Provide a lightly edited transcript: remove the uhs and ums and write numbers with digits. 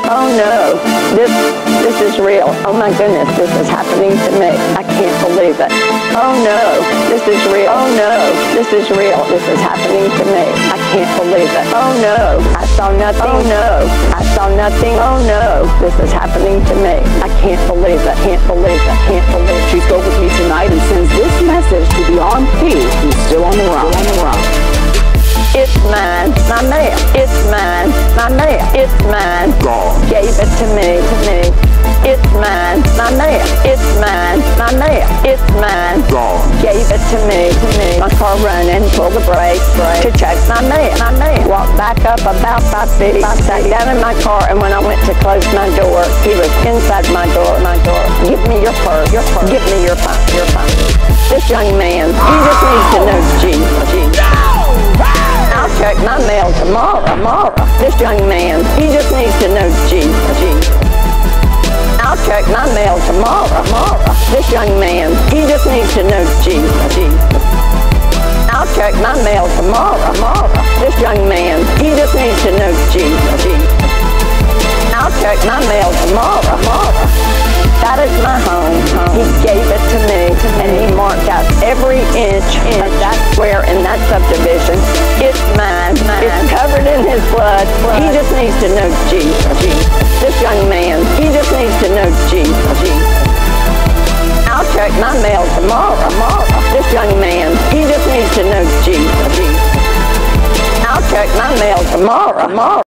Oh no, this is real. Oh my goodness, this is happening to me. I can't believe it. Oh no, this is real. Oh no, this is real. This is happening to me. I can't believe it. Oh no, I saw nothing. Oh no, I saw nothing. Oh no, this is happening to me. I can't believe it. Can't believe it. Can't believe it. She spoke with me tonight and sends this message to the armed thief who's still on the run. It's mine, my mail. It's mine, my mail. It's mine. Gone. Gave it to me, It's mine, my mail. It's mine, my mail. It's mine. Gone. Gave it to me, My car running, pull the brakes, to check my mail, Walked back up about 5 feet. Sat down in my car, and when I went to close my door, he was inside my door, Give me your purse, Give me your phone, This young man, he just needs to know Jesus. I'll check my mail tomorrow. This young man, he just needs to know Jesus. I'll check my mail tomorrow. This young man, he just needs to know Jesus. I'll check my mail tomorrow. This young man, he just needs to know Jesus. I'll check my mail tomorrow. That is my home. He gave it to me, and he marked out every inch of that square in that subdivision. It's mine. It's covered in his blood. He just needs to know Jesus. This young man, he just needs to know Jesus. I'll check my mail tomorrow. This young man, he just needs to know Jesus. I'll check my mail tomorrow.